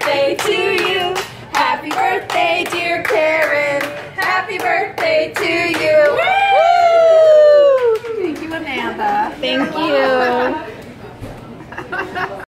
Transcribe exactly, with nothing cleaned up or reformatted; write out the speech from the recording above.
birthday to you. Happy birthday, dear Karen. Happy birthday to you. Woo! Thank you, Amanda. Thank you.